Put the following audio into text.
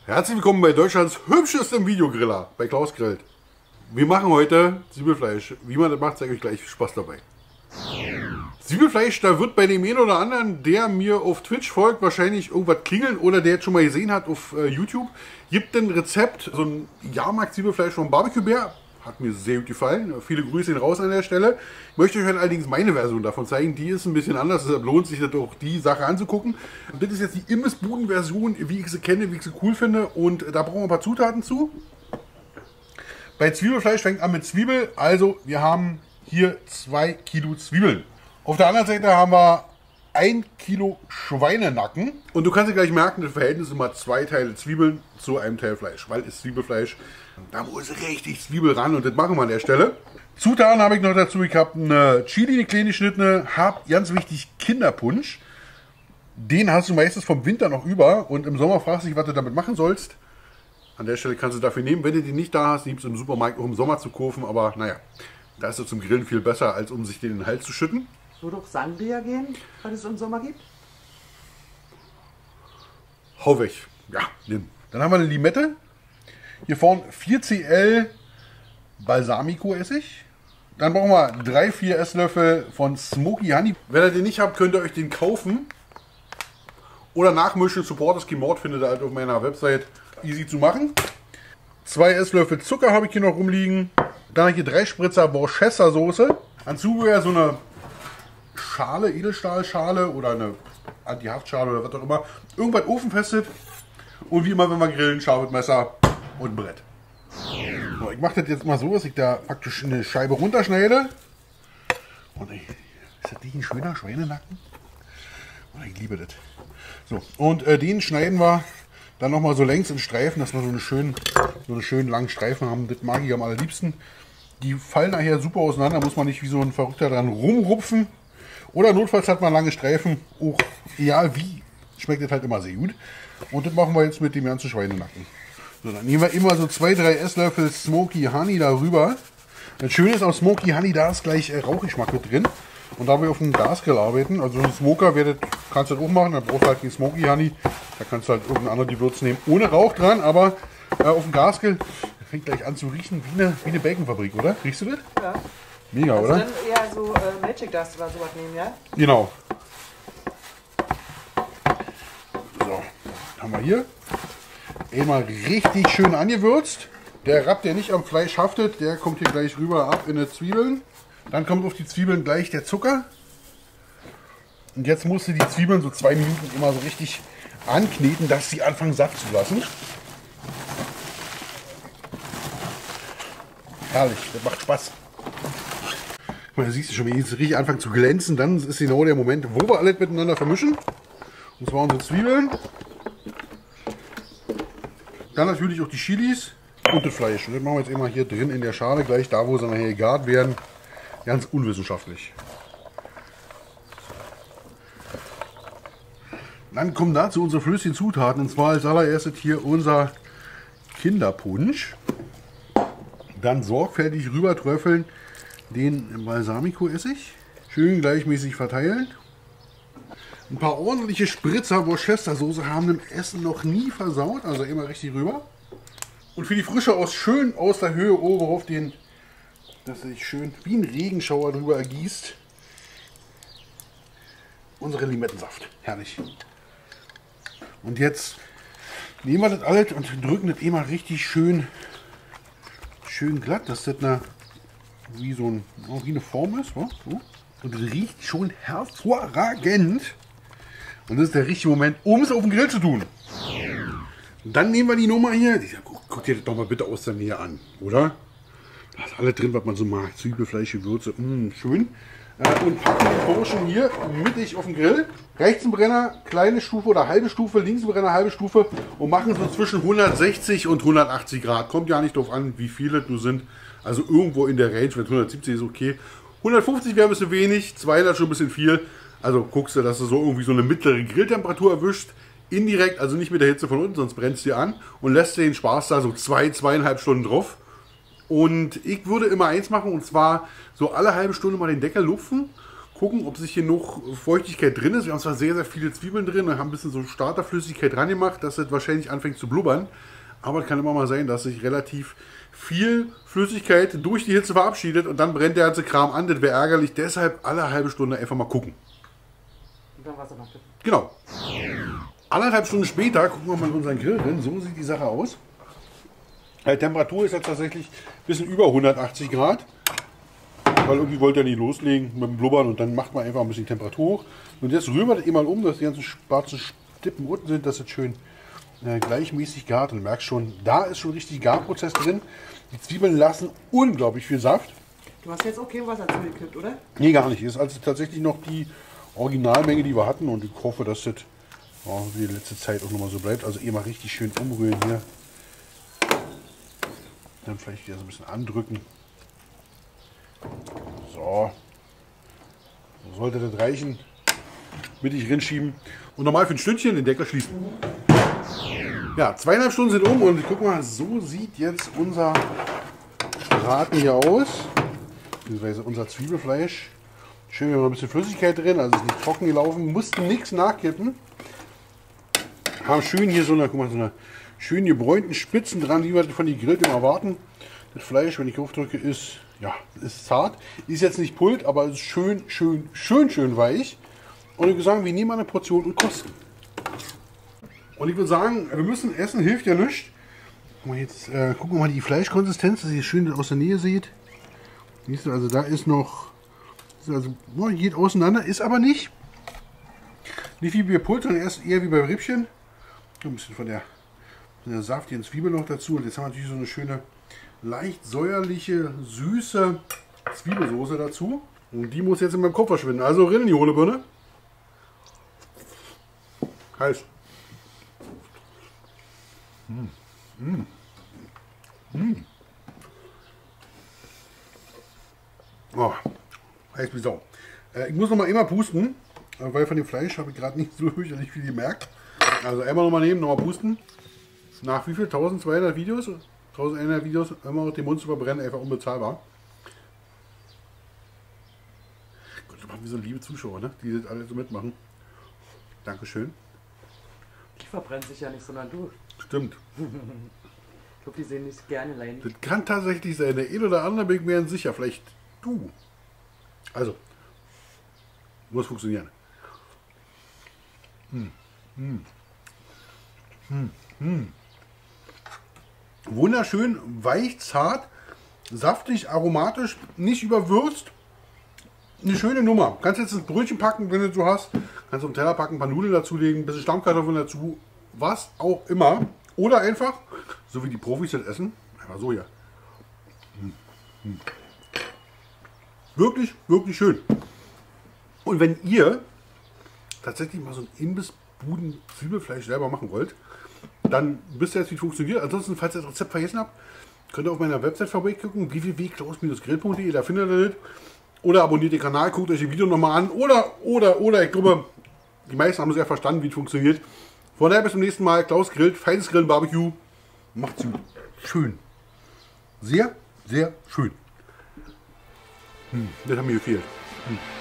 Herzlich willkommen bei Deutschlands hübschestem Videogriller, bei Klaus Grillt. Wir machen heute Zwiebelfleisch. Wie man das macht, zeige ich euch gleich. Spaß dabei. Zwiebelfleisch, da wird bei dem einen oder anderen, der mir auf Twitch folgt, wahrscheinlich irgendwas klingeln oder der jetzt schon mal gesehen hat auf YouTube. Gibt ein Rezept, so ein Jahrmarkt-Zwiebelfleisch vom Barbecue Bär. Hat mir sehr gut gefallen. Viele Grüße raus an der Stelle. Ich möchte euch allerdings meine Version davon zeigen. Die ist ein bisschen anders, deshalb lohnt sich das auch, die Sache anzugucken. Und das ist jetzt die Imbissbuden-Version, wie ich sie kenne, wie ich sie cool finde. Und da brauchen wir ein paar Zutaten zu. Bei Zwiebelfleisch fängt an mit Zwiebel. Also wir haben hier 2 Kilo Zwiebeln. Auf der anderen Seite haben wir 1 Kilo Schweinenacken. Und du kannst dir gleich merken, das Verhältnis ist immer 2 Teile Zwiebeln zu einem Teil Fleisch. Weil es Zwiebelfleisch, da muss richtig Zwiebel ran und das machen wir an der Stelle. Zutaten habe ich noch dazu. Ich habe eine Chili, eine kleine geschnittene, habe ganz wichtig Kinderpunsch. Den hast du meistens vom Winter noch über und im Sommer fragst du dich, was du damit machen sollst. An der Stelle kannst du dafür nehmen. Wenn du den nicht da hast, gibt es im Supermarkt auch im Sommer zu kaufen. Aber naja, da ist er zum Grillen viel besser, als um sich den in den Hals zu schütten. Würde auch Sangria gehen, was es im Sommer gibt? Hau weg. Ja, nimm. Dann haben wir eine Limette. Hier vorne 4 Cl Balsamico-Essig. Dann brauchen wir 3-4 Esslöffel von Smoky Honey. Wenn ihr den nicht habt, könnt ihr euch den kaufen. Oder nachmischen. Support ist Mord, findet ihr halt auf meiner Website. Easy zu machen. 2 Esslöffel Zucker habe ich hier noch rumliegen. Dann habe ich hier 3 Spritzer Worcester-Soße. An Zubehör so eine Schale, Edelstahlschale oder eine Anti-Haftschale oder was auch immer. Irgendwas ofenfestet. Und wie immer, wenn wir grillen, scharfes Messer und ein Brett. So, ich mache das jetzt mal so, dass ich da praktisch eine Scheibe runterschneide. Und ist das nicht ein schöner Schweinenacken? Oh, ich liebe das. So, und den schneiden wir dann nochmal so längs in Streifen, dass wir so eine schönen langen Streifen haben. Das mag ich am allerliebsten. Die fallen nachher super auseinander, muss man nicht wie so ein Verrückter dran rumrupfen. Oder notfalls hat man lange Streifen. Auch egal wie, schmeckt das halt immer sehr gut. Und das machen wir jetzt mit dem ganzen Schweinenacken. So, dann nehmen wir immer so 2-3 Esslöffel Smoky Honey darüber. Das Schöne ist, auf Smoky Honey, da ist gleich Rauchgeschmack mit drin. Und da wir auf dem Gasgrill arbeiten, also ein Smoker kannst du das auch machen, dann brauchst du halt den Smoky Honey. Da kannst du halt irgendein anderes Gewürz nehmen, ohne Rauch dran, aber auf dem Gasgrill fängt gleich an zu riechen wie eine Baconfabrik, oder? Riechst du das? Ja. Mega, also oder? Dann eher so Magic Dust oder sowas nehmen, ja? Genau. So, haben wir hier. Einmal richtig schön angewürzt. Der Rapp, der nicht am Fleisch haftet, der kommt hier gleich rüber ab in die Zwiebeln. Dann kommt auf die Zwiebeln gleich der Zucker. Und jetzt musst du die Zwiebeln so 2 Minuten immer so richtig ankneten, dass sie anfangen Saft zu lassen. Herrlich, das macht Spaß. Guck mal, da siehst du schon, wenn die jetzt richtig anfangen zu glänzen, dann ist genau der Moment, wo wir alles miteinander vermischen. Und zwar unsere Zwiebeln. Dann natürlich auch die Chilis und das Fleisch. Und das machen wir jetzt immer hier drin in der Schale, gleich da, wo sie nachher gegart werden. Ganz unwissenschaftlich. Dann kommen dazu unsere flüssigen Zutaten. Und zwar als allererstes hier unser Kinderpunsch. Dann sorgfältig rüber tröffeln den Balsamico-Essig. Schön gleichmäßig verteilen. Ein paar ordentliche Spritzer Worcester-Soße haben das Essen noch nie versaut. Also immer richtig rüber. Und für die Frische schön aus der Höhe oben auf den, dass sich schön wie ein Regenschauer drüber ergießt. Unsere Limettensaft. Herrlich. Und jetzt nehmen wir das alles und drücken das immer richtig schön glatt, dass das wie eine Form ist. So. Und das riecht schon hervorragend. Und das ist der richtige Moment, um es auf den Grill zu tun. Und dann nehmen wir die Nummer hier. Guck dir das doch mal bitte aus der Nähe an, oder? Da ist alles drin, was man so mag. Zwiebelfleisch, Gewürze, schön. Und packen den Burschen hier mittig auf den Grill. Rechts ein Brenner, kleine Stufe oder halbe Stufe, links ein Brenner, halbe Stufe. Und machen so zwischen 160 und 180 Grad. Kommt ja nicht darauf an, wie viele du sind. Also irgendwo in der Range, wenn 170 ist okay. 150 wäre ein bisschen wenig, 200 schon ein bisschen viel. Also guckst du, dass du so irgendwie so eine mittlere Grilltemperatur erwischt. Indirekt, also nicht mit der Hitze von unten, sonst brennst du dir an. Und lässt dir den Spaß da so 2,5 Stunden drauf. Und ich würde immer eins machen, und zwar so alle halbe Stunde mal den Deckel lupfen. gucken, ob sich hier noch Feuchtigkeit drin ist. Wir haben zwar sehr, sehr viele Zwiebeln drin und haben ein bisschen so Starterflüssigkeit dran gemacht, dass es wahrscheinlich anfängt zu blubbern. Aber es kann immer mal sein, dass sich relativ viel Flüssigkeit durch die Hitze verabschiedet und dann brennt der ganze Kram an. Das wäre ärgerlich. Deshalb alle halbe Stunde einfach mal gucken. Und dann Wasser nachkippen. Genau. 1,5 Stunden später gucken wir mal in unseren Grill drin. So sieht die Sache aus. Die Temperatur ist jetzt tatsächlich ein bisschen über 180 Grad. Weil irgendwie wollte er nicht loslegen mit dem Blubbern und dann macht man einfach ein bisschen Temperatur hoch. Und jetzt rühren wir das mal um, dass die ganzen schwarzen Stippen unten sind, dass es schön gleichmäßig gart. Und du merkst schon, da ist schon richtig Garprozess drin. Die Zwiebeln lassen unglaublich viel Saft. Du hast jetzt auch kein Wasser zugekippt, oder? Nee, gar nicht. Das ist also tatsächlich noch die Originalmenge, die wir hatten. Und ich hoffe, dass das wie die letzte Zeit auch nochmal so bleibt. Also mal richtig schön umrühren hier. Dann vielleicht wieder so ein bisschen andrücken. So. So sollte das reichen. Mittig rinschieben. Und normal für ein Stündchen den Deckel schließen. Ja, 2,5 Stunden sind um und guck mal, so sieht jetzt unser Braten hier aus. Beziehungsweise unser Zwiebelfleisch. Schön, wir haben ein bisschen Flüssigkeit drin, also ist nicht trocken gelaufen. Mussten nichts nachkippen. Haben schön hier so eine, guck mal, so eine schön gebräunten Spitzen dran, wie wir von die Grillt immer erwarten. Das Fleisch, wenn ich aufdrücke, ist, ja, ist zart. Ist jetzt nicht pult, aber ist schön weich. Und ich würde sagen, wir nehmen eine Portion und kosten. Und ich würde sagen, wir müssen essen, hilft ja nichts. Jetzt gucken wir mal die Fleischkonsistenz, dass ihr schön aus der Nähe seht. Siehst du, also da ist noch, also geht auseinander, ist aber nicht wie bei Pult, sondern erst eher wie bei Rippchen. Ein bisschen von der saftigen Zwiebel noch dazu. Und jetzt haben wir natürlich so eine schöne, leicht säuerliche, süße Zwiebelsoße dazu. Und die muss jetzt in meinem Kopf verschwinden. Also rein in die hohle Birne. Heiß. Oh, heiß wie Sau. Ich muss noch mal immer pusten, weil von dem Fleisch habe ich gerade nicht so fürchterlich viel gemerkt. Also einmal noch mal nehmen, noch mal pusten. Nach wie viel? 1200 Videos? 1100 Videos, immer noch den Mund zu verbrennen, einfach unbezahlbar. Gott, das machen wir so liebe Zuschauer, ne? Die das alle so mitmachen. Dankeschön. Die verbrennt sich ja nicht, sondern du. Stimmt. Ich glaube, die sehen nicht gerne leiden. Das kann tatsächlich sein. Der eine oder andere bin ich mir sicher. Vielleicht du. Also, muss funktionieren. Wunderschön, weich, zart, saftig, aromatisch, nicht überwürzt. Eine schöne Nummer. Kannst jetzt ein Brötchen packen, wenn du so hast. Kannst auf den Teller packen, ein paar Nudeln dazulegen, ein bisschen Stammkartoffeln dazu, was auch immer. Oder einfach, so wie die Profis das essen, einfach so hier. Wirklich, wirklich schön. Und wenn ihr tatsächlich mal so ein Imbissbuden-Zwiebelfleisch selber machen wollt, dann wisst ihr jetzt, wie es funktioniert. Ansonsten, falls ihr das Rezept vergessen habt, könnt ihr auf meiner Website vorbeigucken, www.klaus-grill.de, da findet ihr das. Oder abonniert den Kanal, guckt euch das Video nochmal an. Oder, ich glaube, die meisten haben es ja verstanden, wie es funktioniert. Von daher bis zum nächsten Mal. Klaus grillt, feines Grillen, Barbecue. Macht's gut. Schön. Sehr, sehr schön. Das hat mir gefehlt.